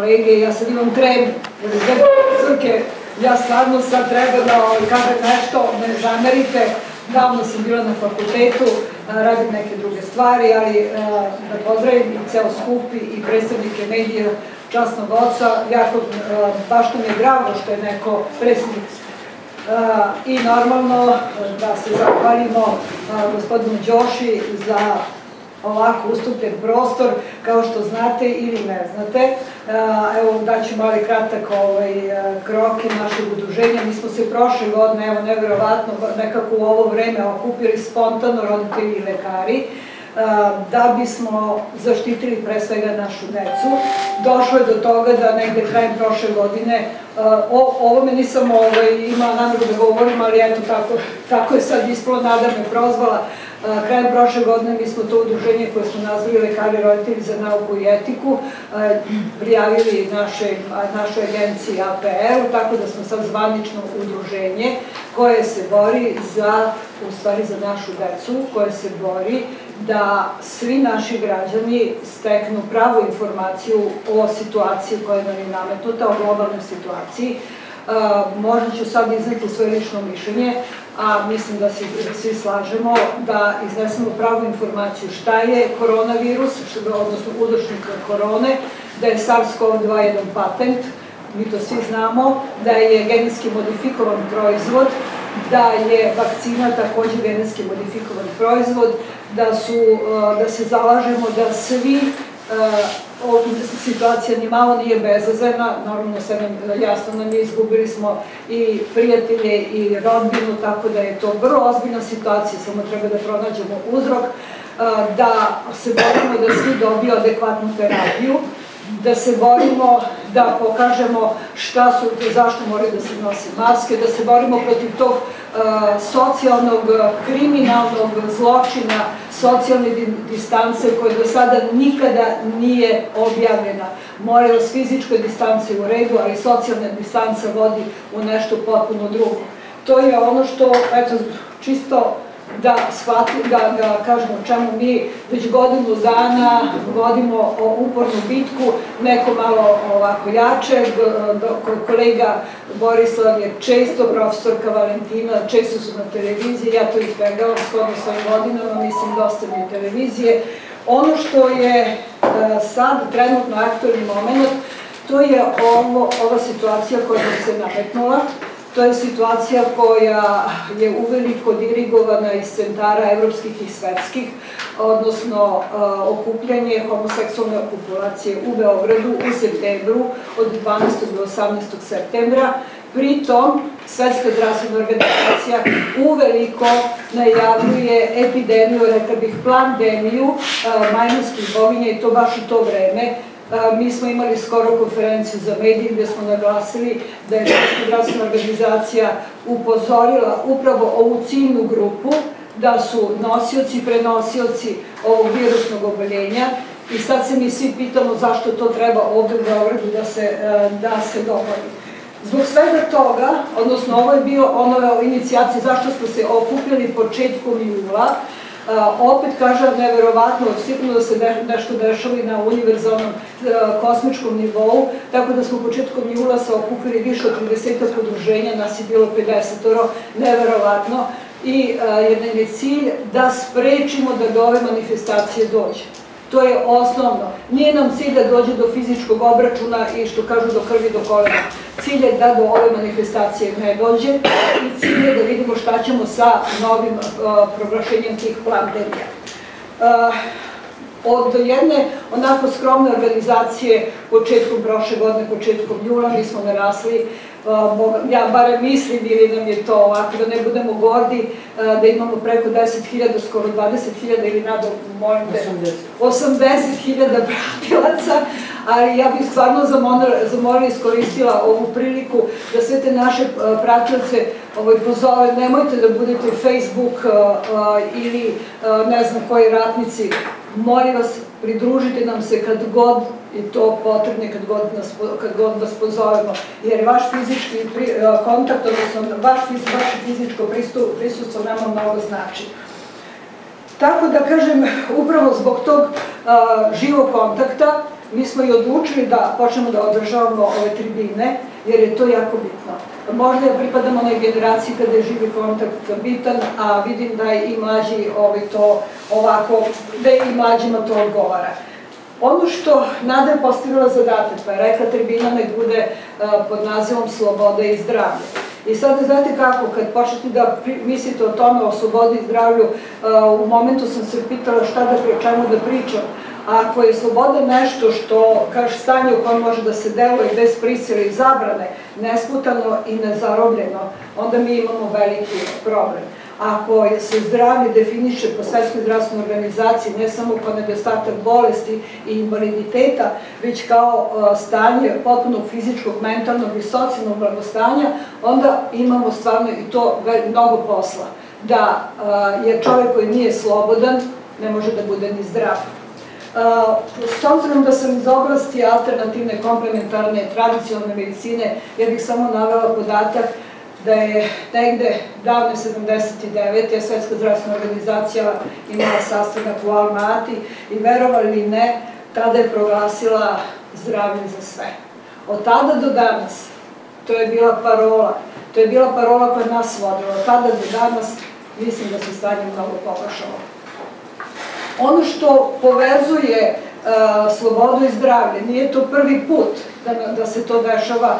kolege, ja sad imam tremu, jer iz dve profesorke, ja stvarno sad treba da kažem nešto, ne zamerite, davno sam bila na fakultetu, radim neke druge stvari, ali da pozdravim i ceo skup i predstavnike medija Časnog oca, jako, baš nam je drago što je neko predstavnik. I normalno da se zahvalimo gospodinu Đoši za ovako ustupljen prostor, kao što znate ili ne znate. Evo, daću mali kratak kroki našeg udruženja. Mi smo se prošle godine, evo, nevjerovatno, nekako u ovo vreme okupili spontano roditelji i lekari, da bismo zaštitili pre svega našu decu. Došlo je do toga da negde krajem prošle godine, o ovome nisam imala nameru da govorim, ali eto tako je sad ispalo, Nada me prozvala. Krajem prošle godine mi smo to udruženje koje smo nazvali Lekari roditelji za nauku i etiku prijavili našoj agenciji APR, tako da smo sad zvanično udruženje koje se bori za našu decu, koje se bori da svi naši građani steknu pravu informaciju o situaciji koja nam je nametnuta, o globalnoj situaciji. Možda ću sad izneti svoje lično mišljenje, a mislim da se svi slažemo da iznesemo pravu informaciju šta je koronavirus, odnosno uzročnik korone, da je SARS-CoV-2 jedan patent, mi to svi znamo, da je genetski modifikovan proizvod, da je vakcina takođe genetski modifikovan proizvod, da se zalažemo da svi, situacija ni malo nije bezazlena, normalno sve nam jasno nam je, izgubili smo i prijatelje i rodbinu, tako da je to vrlo ozbiljna situacija, samo treba da pronađemo uzrok, da se borimo da svi dobiju adekvatnu terapiju, da se borimo da pokažemo zašto moraju da se nose maske, da se borimo protiv tog socijalnog, kriminalnog zločina, socijalne distance koje do sada nikada nije objavljena. Moranost fizičke distance je u redu, ali socijalna distanca vodi u nešto potpuno drugo. To je ono što, eto, čisto da kažemo o čemu mi već godinu dana vodimo upornu bitku, neko malo ovako jače, kolega Borislav je često, profesorka Valentina, često su na televiziji, ja to izbegavam shodno svojim godinama, mislim dosta mi je televizije. Ono što je sad trenutno aktualni moment, to je ova situacija koja nam se nametnula. To je situacija koja je uveliko dirigovana iz centara evropskih i svetskih, odnosno okupljanje homoseksualne populacije u Beogradu u septembru od 12. do 18. septembra. Pritom, Svetska zdravstvena organizacija uveliko najavljuje epidemiju, rekla bih pandemiju majmunskih boginja i to baš u to vreme. Mi smo imali skoro konferenciju za medije gde smo naglasili da je Svetska zdravstvena organizacija upozorila upravo ovu ciljnu grupu da su nosioci i prenosioci ovog virusnog oboljenja i sad se mi svi pitamo zašto to treba ovde u Beogradu da se dogodi. Zbog svega toga, odnosno ovo je bio ono inicijacija zašto smo se okupili početkom jula. Opet kažem, neverovatno, sigurno da se nešto dešava i na univerzalnom kosmičkom nivou, tako da smo početkom jula se okupili više od 30 udruženja, nas je bilo 50, neverovatno, i jedan je cilj da sprečimo da do ove manifestacije dođe. To je osnovno. Nije nam cilj da dođe do fizičkog obračuna i što kažu do krvi, do kolena. Cilj je da do ove manifestacije ne dođe i cilj je da vidimo šta ćemo sa novim proglašenjem tih pandemija. Od jedne onako skromne organizacije početkom prošle godine, početkom jula, mi smo narasli, ja barem mislim ili nam je to ovako, da ne budemo gordi, da imamo preko 10.000, skoro 20.000 ili nado, molim te, 80.000 pratilaca, ali ja bih stvarno zamolila, iskoristila ovu priliku da sve te naše pratilace pozove, nemojte da budete Facebook ili ne znam koji ratnici, molim vas, pridružite nam se kad god je to potrebno, kad god vas pozovemo, jer vaš fizički kontakt, odnosno vaše fizičko prisustvo nama mnogo znači. Tako da kažem, upravo zbog tog živog kontakta mi smo i odlučili da počnemo da održavamo ove tribine, jer je to jako bitno. Možda ja pripadam onoj generaciji kada je živi kontakt bitan, a vidim da i mlađi to ovako, da i mlađima to odgovara. Ono što Nada je postavila zadatak, pa je rekla tribina nek bude pod nazivom Sloboda i zdravlje. I sada znate kako, kad počnete da mislite o tome, o slobodi i zdravlju, u momentu sam se pitala šta da čemu da pričam. Ako je sloboda nešto što, kaže, stanje u kojem može da se deluje bez prisile i zabrane, nesputano i nezarobljeno, onda mi imamo veliki problem. Ako se zdravlje definiše po Svetskoj zdravstvenoj organizaciji ne samo kao nedostatak bolesti i invaliditeta, već kao stanje potpunog fizičkog, mentalnog i socijalnog blagostanja, onda imamo stvarno i to mnogo posla. Da je čovjek koji nije slobodan, ne može da bude ni zdrav. S obzirom da sam iz oblasti alternativne, komplementarne, tradicionalne medicine, ja bih samo navela podatak da je negde davne 79. Svetska zdravstvena organizacija imala sastanak u Alma-Ati i verovali ili ne, tada je proglasila zdravlje za sve. Od tada do danas, to je bila parola koja nas vodila, od tada do danas mislim da se stanje mnogo pogoršalo. Ono što povezuje slobodu i zdravlje, nije to prvi put da se to dešava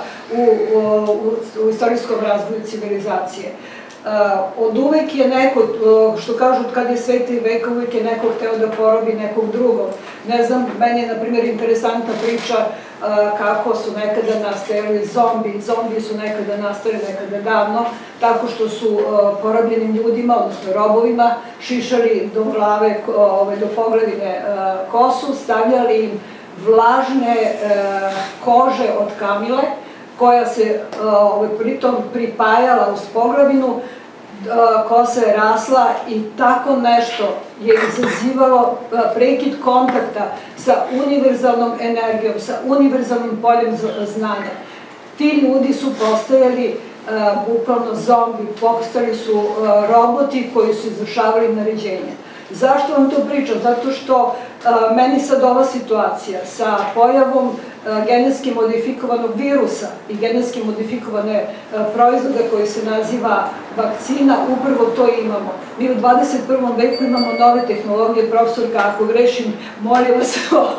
u istorijskom razvoju civilizacije. Od uvek je neko, što kažu kad je sveta i veka, uvek je neko hteo da porobi nekog drugog. Ne znam, meni je na primjer interesantna priča kako su nekada nastajali zombi. Zombi su nekada nastajali nekada davno, tako što su porobljenim ljudima, odnosno robovima, šišali do glave, do poglavine kosu, stavljali im vlažne kože od kamile, koja se pritom pripajala uz poglavinu, kosa je rasla i tako nešto je izazivalo prekid kontakta sa univerzalnom energijom, sa univerzalnim poljem znanja. Ti ljudi su postajali bukvalno zombi, postali su roboti koji su izvršavali naređenje. Zašto vam to pričam? Zato što meni sad ova situacija sa pojavom genetski modifikovanog virusa i genetski modifikovane proizvoda koji se naziva vakcina, upravo to imamo. Mi u 21. veku imamo nove tehnologije, profesorka, ako grešim, molim vas,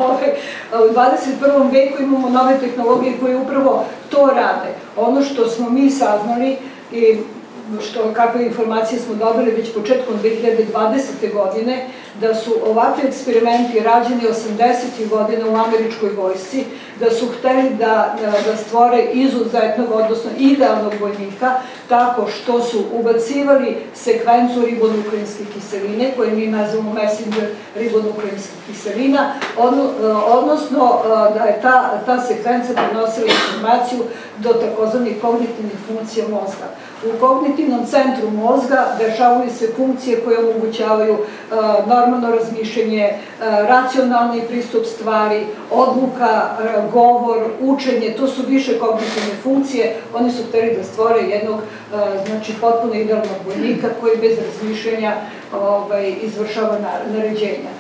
u 21. veku imamo nove tehnologije koje upravo to rade. Ono što smo mi saznali i kakve informacije smo dobili već početkom 2020. godine, da su ovakvi eksperimenti rađeni 80. godina u američkoj vojsci, da su hteli da stvore izuzetnog, odnosno idealnog vojnika, tako što su ubacivali sekvencu ribonukleinske kiseline, koje mi nazivamo messenger ribonukleinska kiselina, odnosno da je ta sekvenca prenosila informaciju do takozvanih kognitivnih funkcija mozga. U kognitivnom centru mozga dešavaju se funkcije koje omogućavaju normalno razmišljanje, racionalni pristup stvari, odluka, govor, učenje, to su više kognitivne funkcije. Oni su hteli da stvore jednog, znači, potpuno idealnog vojnika koji bez razmišljanja izvršava naređenja.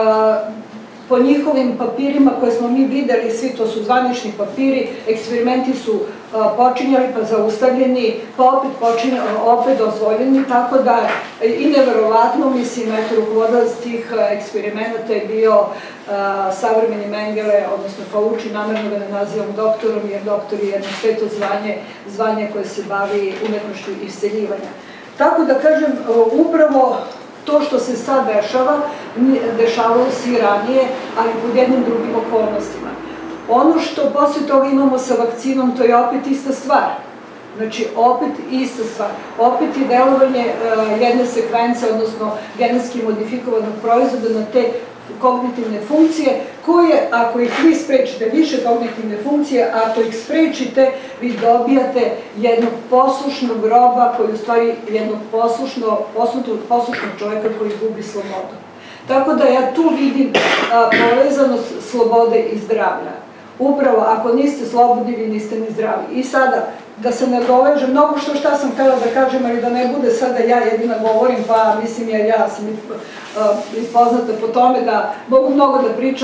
Po njihovim papirima koje smo mi videli, svi to su zvanični papiri, eksperimenti su počinjali pa zaustavljeni, pa opet dozvoljeni, tako da i neverovatno, mislim, rukovodilac tih eksperimenata je bio savremeni Mengele, odnosno Fauci, namerno ga ne nazivam doktorom, jer doktor je jedno sveto zvanje koje se bavi umetnošću isceljivanja. Tako da kažem, upravo to što se sad dešava, dešavalo se i ranije, ali pod jednim drugim okolnostima. Ono što posle toga imamo sa vakcinom, to je opet ista stvar. Znači, opet ista stvar. Opet je delovanje jedne sekvence, odnosno genetski modifikovanog proizvoda na te kognitivne funkcije, koje, ako ih vi sprečite, više kognitivne funkcije, ako ih sprečite, vi dobijate jednog poslušnog roba, koji u stvari jednog poslušnog čovjeka koji gubi slobodu. Tako da ja tu vidim povezanost slobode i zdravlja. Upravo, ako niste slobodni, vi niste ni zdravi. I sada, da se ne doveže, mnogo šta sam htjela da kažem, ali da ne bude sada ja jedina govorim, pa mislim ja sam i poznata po tome da mogu mnogo da pričam,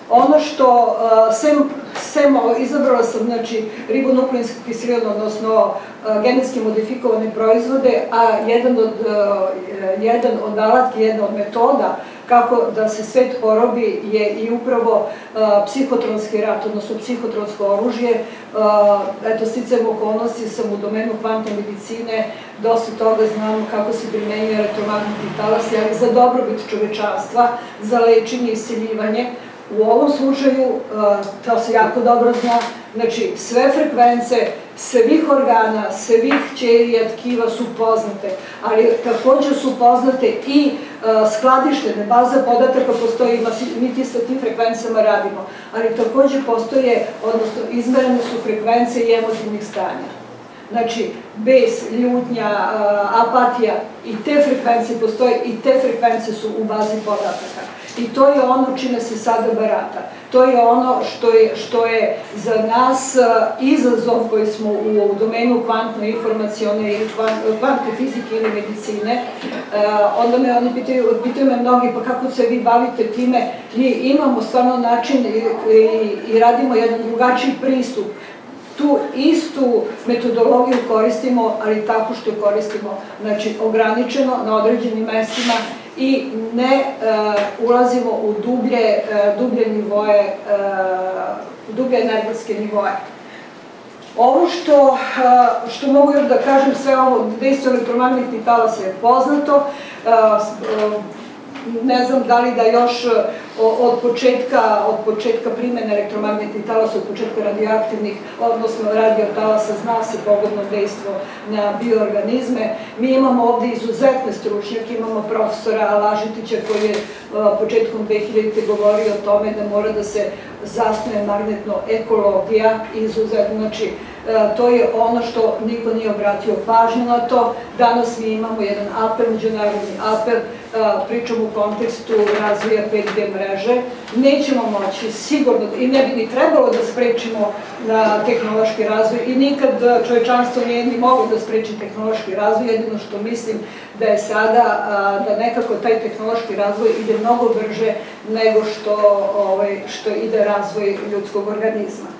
Ono što, izabrala sam, znači, ribonukleinske kiseline, odnosno genetski modifikovane proizvode, a jedan od alatki, jedna od metoda kako da se svet orobi je i upravo psihotronski rat, odnosno psihotronsko oružje. Eto, sticajem okolnosti sam u domenu kvantne medicine, dosta toga znam kako se primenjuje elektromagnetni talasi, ali za dobrobit čovečanstva, za lečenje i isceljivanje. U ovom slučaju, to se jako dobro zna, znači sve frekvence svih organa, svih ćelija, tkiva su poznate, ali također su poznate i skladištene, baza podataka postoji, mi sa tim frekvencama radimo, ali također postoje, odnosno izmerene su frekvence i emotivnih stanja. Znači, bes, ljutnja, apatija, i te frekvencije postoje i te frekvencije su u bazi podataka. I to je ono čime se sada barata. To je ono što je za nas izazov koji smo u domenu kvantne informacione ili kvantne fizike ili medicine. Onda me oni pitaju me mnogi, pa kako se vi bavite time? Mi imamo stvarno način i radimo jedan drugačiji pristup. Tu istu metodologiju koristimo, ali tako što je koristimo, znači, ograničeno na određenim mestima i ne ulazimo u dublje nivoje, dublje energetske nivoje. Ovo što mogu još da kažem, sve ovo dejstvo elektromagnetnih talasa je poznato. Ne znam da li da još od početka primene elektromagnetnih talasa, od početka radioaktivnih, odnosno radiotalasa, zna se pogodno dejstvo na bioorganizme. Mi imamo ovde izuzetne stručnjake, imamo profesora Lažetića koji je početkom 2000. govorio o tome da mora da se zasnuje magnetno ekologija, izuzetno, znači to je ono što niko nije obratio pažnju na to. Danas mi imamo jedan apel, međunarodni apel, pričamo u kontekstu razvoja 5G mreže. Nećemo moći, sigurno, i ne bi ni trebalo da sprečimo tehnološki razvoj i nikad čovečanstvo nije ni moglo da spreči tehnološki razvoj, jedino što mislim da je sada, da nekako taj tehnološki razvoj ide mnogo brže nego što ide razvoj ljudskog organizma.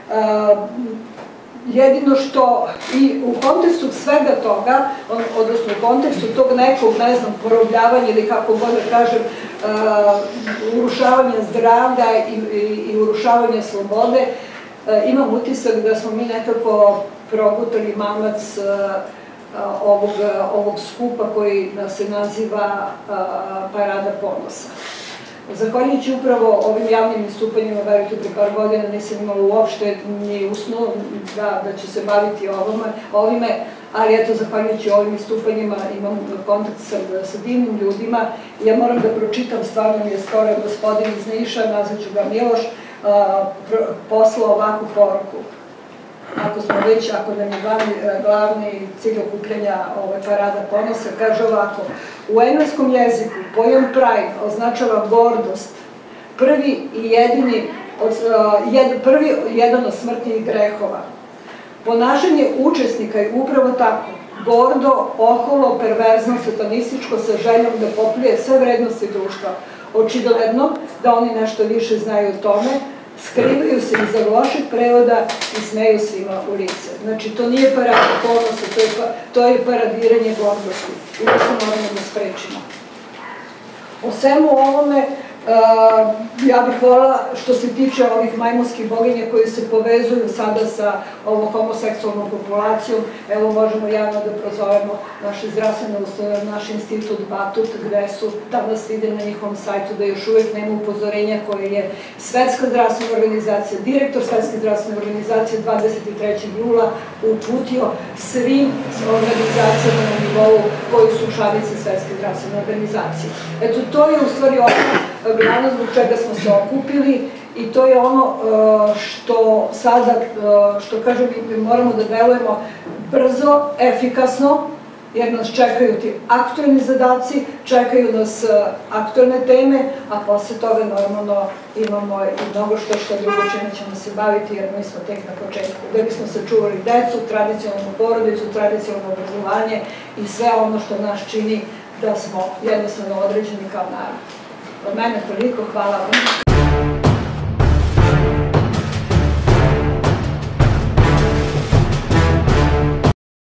Jedino što i u kontekstu svega toga, odnosno u kontekstu tog nekog, ne znam, porobljavanja ili kako god da kažem, urušavanja zdravlja i urušavanja slobode, imam utisak da smo mi nekako progutali mamac ovog skupa koji se naziva Parada ponosa. Zahvaljujući upravo ovim javnim istupanjima, verujte, pre par godina nisam imala uopšte ni u snu da će se baviti ovime, ali eto, zahvaljujući ovim istupanjima imam kontakt sa divnim ljudima. Ja moram da pročitam, stvarno mi je skoro gospodin iz Niša, nazvaću ga Miloš, poslao ovakvu poruku. Ako nam je glavni cilj okupljanja Parada ponosa, kaže ovako: u engleskom jeziku pojam pride označava gordost, prvi jedan od smrtnih grehova. Ponašanje učesnika je upravo tako, gordo, oholo, perverzno, satanističko, sa željom da popljuje sve vrednosti društva. Očigledno da oni nešto više znaju o tome, skrivaju se iza lošeg prevoda i smeju svima u lice. Znači, to nije parada ponosa, to je paradiranje gordosti. I to se moramo da sprečimo. O svemu ovome, ja bih voljela, što se tiče ovih majmunskih boginja koji se povezuju sada sa ovom homoseksualnom populacijom, evo možemo javno da prozovemo naše zdravstvene ustanove, naš institut Batut, gde su, danas ide na njihovom sajtu da još uvek nema upozorenja koje je Svetska zdravstvena organizacija, direktor Svetske zdravstvene organizacije 23. jula uputio svim organizacijama na nivou koji su članice Svetske zdravstvene organizacije. Eto, to je u stvari glavno zbog čega smo se okupili i to je ono što sada, što kažem, moramo da delujemo brzo, efikasno, jer nas čekaju ti aktuelni zadaci, čekaju nas aktuelne teme, a posle toga normalno imamo i mnogo što drugo čime ćemo se baviti, jer mi smo tek na početku. Da bismo sačuvali decu, tradicionalnu porodicu, tradicionalno obrazovanje i sve ono što nas čini da smo jednostavno određeni kao narod. Od mene toliko, hvala vam.